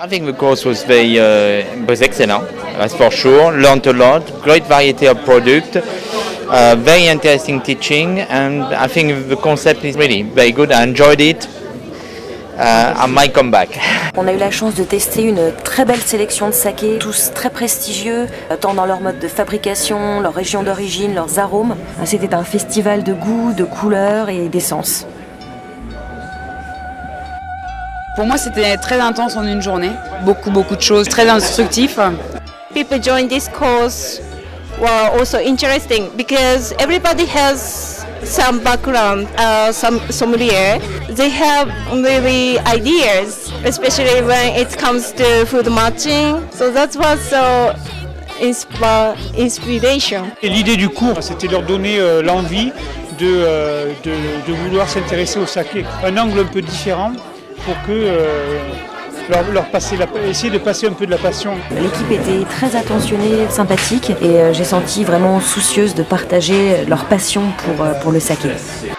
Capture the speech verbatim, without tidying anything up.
I think the course was very uh, was excellent, that's for sure. Learned a lot, great variety of product, uh, very interesting teaching, and I think the concept is really very good. I enjoyed it. Uh, I might come back. On a eu la chance de tester une très belle sélection de sakés, tous très prestigieux, tant dans leur mode de fabrication, leur région d'origine, leurs arômes. C'était un festival de goûts, de couleurs et d'essences. Pour moi, c'était très intense en une journée. Beaucoup, beaucoup de choses, très instructif. People join this course were also interesting because everybody has some background, uh, some sommelier. They have really ideas, especially when it comes to food matching. So that was so inspi inspiration. Et l'idée du cours, c'était leur donner euh, l'envie de, euh, de, de vouloir s'intéresser au saké. Un angle un peu différent pour que euh, leur, leur passer la, essayer de passer un peu de la passion. L'équipe était très attentionnée, sympathique, et j'ai senti vraiment soucieuse de partager leur passion pour, pour le saké.